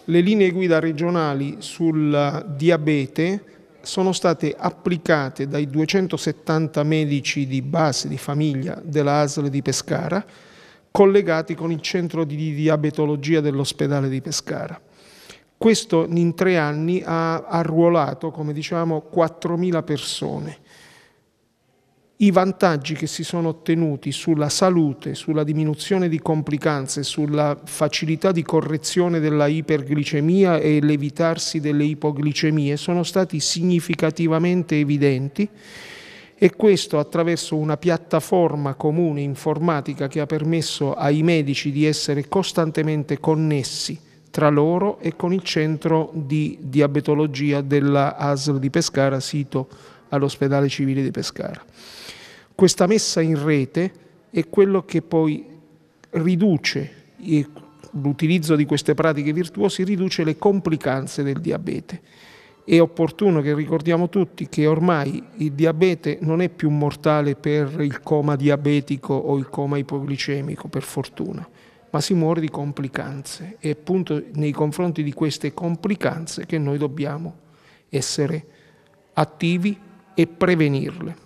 Le linee guida regionali sul diabete sono state applicate dai 270 medici di base di famiglia della ASL di Pescara, collegati con il centro di diabetologia dell'ospedale di Pescara. Questo in 3 anni ha arruolato, come diciamo, 4.000 persone. I vantaggi che si sono ottenuti sulla salute, sulla diminuzione di complicanze, sulla facilità di correzione della iperglicemia e l'evitarsi delle ipoglicemie sono stati significativamente evidenti, e questo attraverso una piattaforma comune informatica che ha permesso ai medici di essere costantemente connessi tra loro e con il centro di diabetologia della ASL di Pescara, sito all'ospedale civile di Pescara. Questa messa in rete è quello che poi riduce, l'utilizzo di queste pratiche virtuose riduce le complicanze del diabete. È opportuno che ricordiamo tutti che ormai il diabete non è più mortale per il coma diabetico o il coma ipoglicemico, per fortuna, ma si muore di complicanze. È appunto nei confronti di queste complicanze che noi dobbiamo essere attivi e prevenirle.